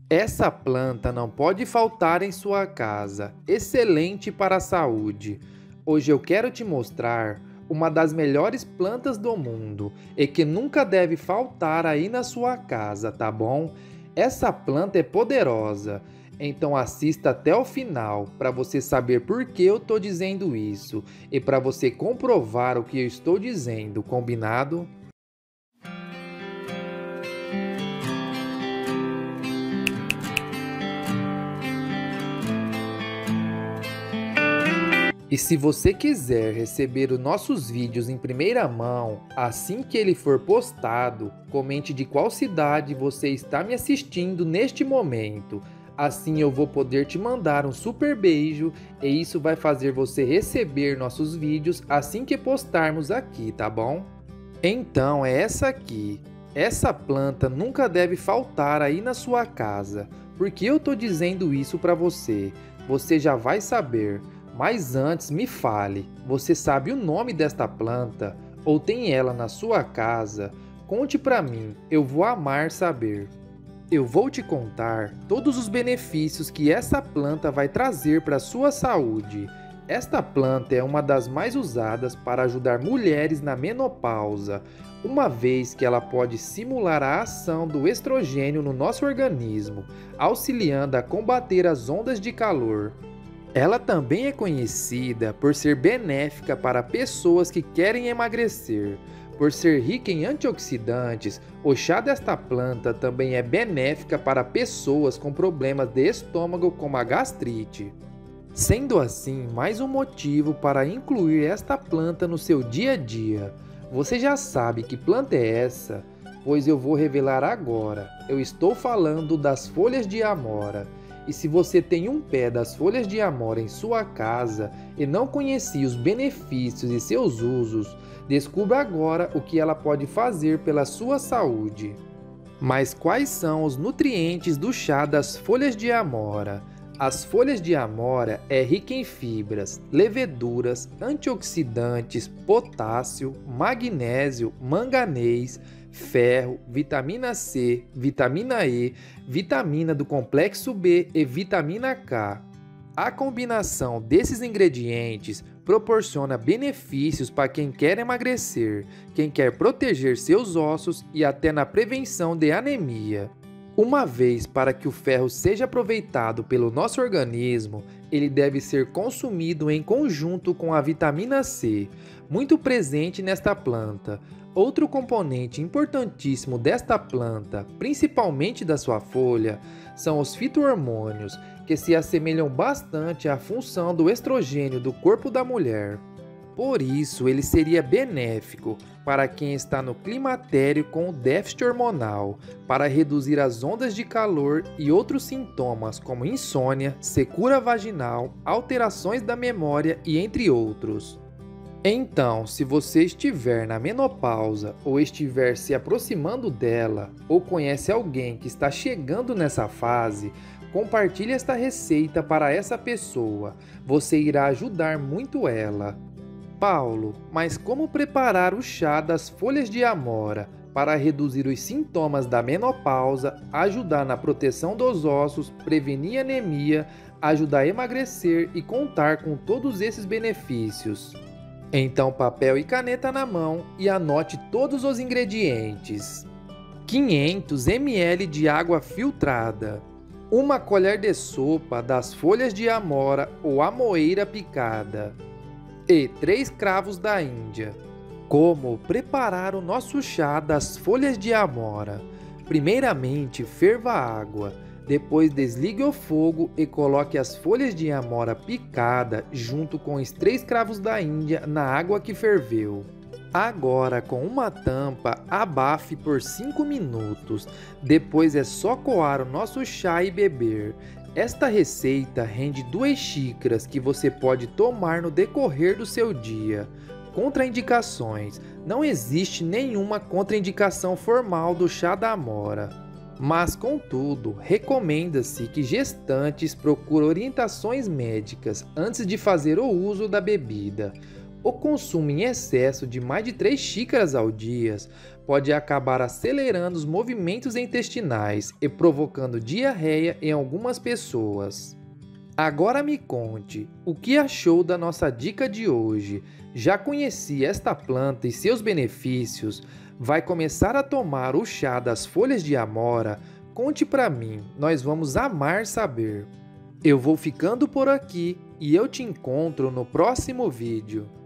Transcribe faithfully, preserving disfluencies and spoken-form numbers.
Essa planta não pode faltar em sua casa, excelente para a saúde. Hoje eu quero te mostrar uma das melhores plantas do mundo e que nunca deve faltar aí na sua casa, tá bom? Essa planta é poderosa, então assista até o final para você saber por que eu estou dizendo isso e para você comprovar o que eu estou dizendo, combinado? E se você quiser receber os nossos vídeos em primeira mão, assim que ele for postado, comente de qual cidade você está me assistindo neste momento. Assim eu vou poder te mandar um super beijo e isso vai fazer você receber nossos vídeos assim que postarmos aqui, tá bom? Então é essa aqui. Essa planta nunca deve faltar aí na sua casa. Por que eu tô dizendo isso para você? Você já vai saber. Mas antes me fale, você sabe o nome desta planta ou tem ela na sua casa? Conte para mim, eu vou amar saber. Eu vou te contar todos os benefícios que essa planta vai trazer para a sua saúde. Esta planta é uma das mais usadas para ajudar mulheres na menopausa, uma vez que ela pode simular a ação do estrogênio no nosso organismo, auxiliando a combater as ondas de calor. Ela também é conhecida por ser benéfica para pessoas que querem emagrecer. Por ser rica em antioxidantes, o chá desta planta também é benéfica para pessoas com problemas de estômago como a gastrite. Sendo assim, mais um motivo para incluir esta planta no seu dia a dia. Você já sabe que planta é essa? Pois eu vou revelar agora. Eu estou falando das folhas de amora. E se você tem um pé das folhas de amora em sua casa e não conhecia os benefícios e seus usos, descubra agora o que ela pode fazer pela sua saúde. Mas quais são os nutrientes do chá das folhas de amora? As folhas de amora é rica em fibras, leveduras, antioxidantes, potássio, magnésio, manganês, ferro, vitamina C, vitamina E, vitamina do complexo B e vitamina K. A combinação desses ingredientes proporciona benefícios para quem quer emagrecer, quem quer proteger seus ossos e até na prevenção de anemia. Uma vez para que o ferro seja aproveitado pelo nosso organismo, ele deve ser consumido em conjunto com a vitamina C, muito presente nesta planta. Outro componente importantíssimo desta planta, principalmente da sua folha, são os fito-hormônios, que se assemelham bastante à função do estrogênio do corpo da mulher. Por isso, ele seria benéfico para quem está no climatério com o déficit hormonal, para reduzir as ondas de calor e outros sintomas como insônia, secura vaginal, alterações da memória e entre outros. Então, se você estiver na menopausa ou estiver se aproximando dela ou conhece alguém que está chegando nessa fase, compartilhe esta receita para essa pessoa. Você irá ajudar muito ela. Paulo, mas como preparar o chá das folhas de amora para reduzir os sintomas da menopausa, ajudar na proteção dos ossos, prevenir anemia, ajudar a emagrecer e contar com todos esses benefícios? Então, papel e caneta na mão e anote todos os ingredientes. quinhentos mililitros de água filtrada, uma colher de sopa das folhas de amora ou amoeira picada e três cravos da Índia. Como preparar o nosso chá das folhas de amora? Primeiramente, ferva a água. Depois desligue o fogo e coloque as folhas de amora picada junto com os três cravos da Índia na água que ferveu. Agora, com uma tampa, abafe por cinco minutos. Depois é só coar o nosso chá e beber. Esta receita rende duas xícaras que você pode tomar no decorrer do seu dia. Contraindicações: não existe nenhuma contraindicação formal do chá da amora. Mas, contudo, recomenda-se que gestantes procurem orientações médicas antes de fazer o uso da bebida. O consumo em excesso de mais de três xícaras ao dia pode acabar acelerando os movimentos intestinais e provocando diarreia em algumas pessoas. Agora me conte, o que achou da nossa dica de hoje? Já conhecia esta planta e seus benefícios? Vai começar a tomar o chá das folhas de amora? Conte pra mim, nós vamos amar saber. Eu vou ficando por aqui e eu te encontro no próximo vídeo.